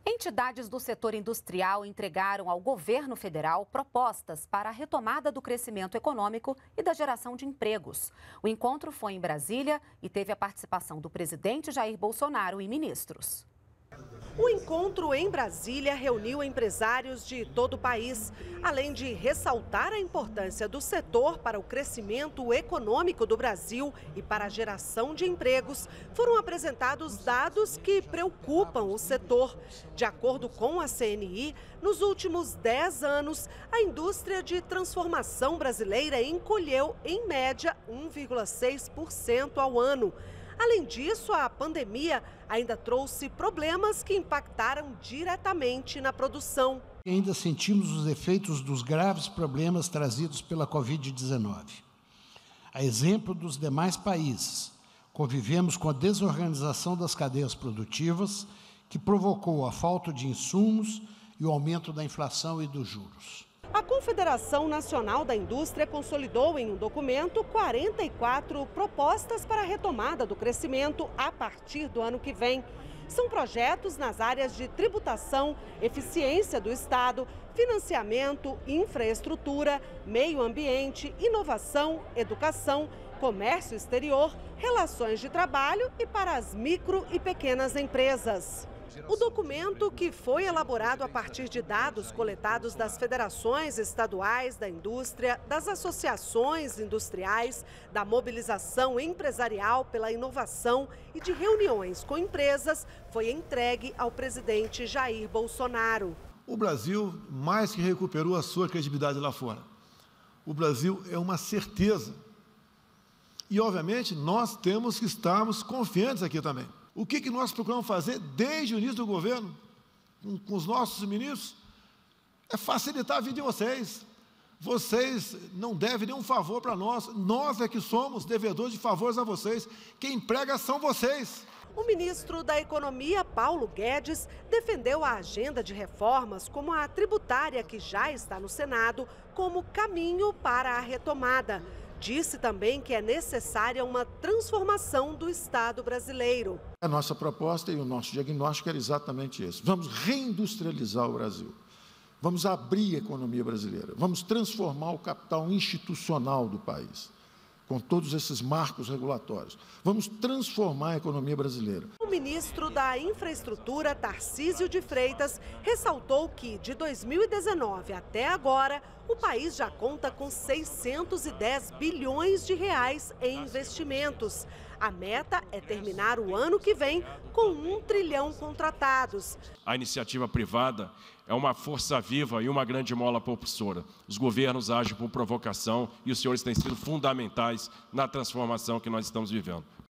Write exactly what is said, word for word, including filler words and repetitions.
Entidades do setor industrial entregaram ao governo federal propostas para a retomada do crescimento econômico e da geração de empregos. O encontro foi em Brasília e teve a participação do presidente Jair Bolsonaro e ministros. O encontro em Brasília reuniu empresários de todo o país. Além de ressaltar a importância do setor para o crescimento econômico do Brasil e para a geração de empregos, foram apresentados dados que preocupam o setor. De acordo com a C N I, nos últimos dez anos, a indústria de transformação brasileira encolheu, em média, um vírgula seis por cento ao ano. Além disso, a pandemia ainda trouxe problemas que impactaram diretamente na produção. Ainda sentimos os efeitos dos graves problemas trazidos pela covid dezenove. A exemplo dos demais países, convivemos com a desorganização das cadeias produtivas, que provocou a falta de insumos e o aumento da inflação e dos juros. A Confederação Nacional da Indústria consolidou em um documento quarenta e quatro propostas para a retomada do crescimento a partir do ano que vem. São projetos nas áreas de tributação, eficiência do Estado, financiamento, infraestrutura, meio ambiente, inovação, educação, comércio exterior, relações de trabalho e para as micro e pequenas empresas. O documento, que foi elaborado a partir de dados coletados das federações estaduais da indústria, das associações industriais, da mobilização empresarial pela inovação e de reuniões com empresas, foi entregue ao presidente Jair Bolsonaro. O Brasil mais que recuperou a sua credibilidade lá fora. O Brasil é uma certeza. E, obviamente, nós temos que estarmos confiantes aqui também. O que, que nós procuramos fazer desde o início do governo, com, com os nossos ministros, é facilitar a vida de vocês. Vocês não devem nenhum favor para nós, nós é que somos devedores de favores a vocês. Quem emprega são vocês. O ministro da Economia, Paulo Guedes, defendeu a agenda de reformas, como a tributária, que já está no Senado, como caminho para a retomada. Disse também que é necessária uma transformação do Estado brasileiro. A nossa proposta e o nosso diagnóstico era exatamente esse. Vamos reindustrializar o Brasil. Vamos abrir a economia brasileira. Vamos transformar o capital institucional do país, com todos esses marcos regulatórios. Vamos transformar a economia brasileira. O ministro da Infraestrutura, Tarcísio de Freitas, ressaltou que, de dois mil e dezenove até agora, o país já conta com seiscentos e dez bilhões de reais em investimentos. A meta é terminar o ano que vem com um trilhão contratados. A iniciativa privada é uma força viva e uma grande mola propulsora. Os governos agem por provocação e os senhores têm sido fundamentais na transformação que nós estamos vivendo.